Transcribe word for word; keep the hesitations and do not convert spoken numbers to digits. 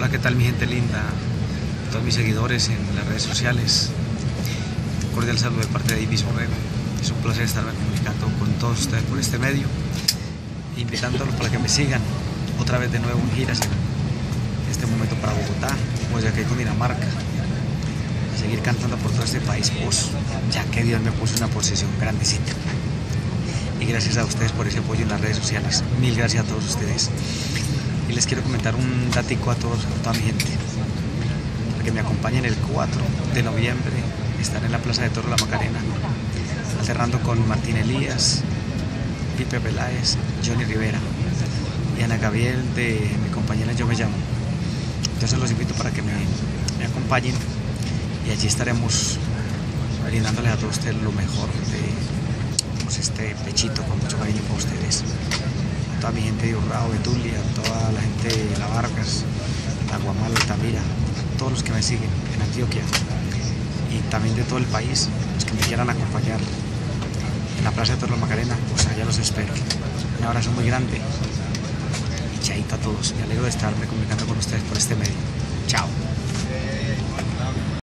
Hola, ¿qué tal mi gente linda? Todos mis seguidores en las redes sociales. Un cordial saludo de parte de Davis Borrego. Es un placer estarme comunicando con todos ustedes por este medio, invitándolos para que me sigan otra vez de nuevo en giras en este momento para Bogotá, pues de aquí con Dinamarca, a seguir cantando por todo este país, pues, ya que Dios me puso una posición grandecita. Y gracias a ustedes por ese apoyo en las redes sociales. Mil gracias a todos ustedes. Y les quiero comentar un datico a todos, a toda mi gente, para que me acompañen el cuatro de noviembre. Estar en la Plaza de Toros La Macarena, alternando con Martín Elías, Pipe Peláez, Johnny Rivera y Ana Gabriel de mi compañera Yo Me Llamo. Entonces los invito para que me, me acompañen y allí estaremos brindándoles a todos ustedes lo mejor de pues, este pechito con mucho cariño para ustedes. A toda mi gente de Urrao, de Tulia, a toda la gente de La Vargas, Aguamal, Altamira, todos los que me siguen en Antioquia y también de todo el país, los que me quieran acompañar en la Plaza de Toros La Macarena, pues allá los espero. Un abrazo muy grande y chaito a todos. Me alegro de estarme comunicando con ustedes por este medio. Chao.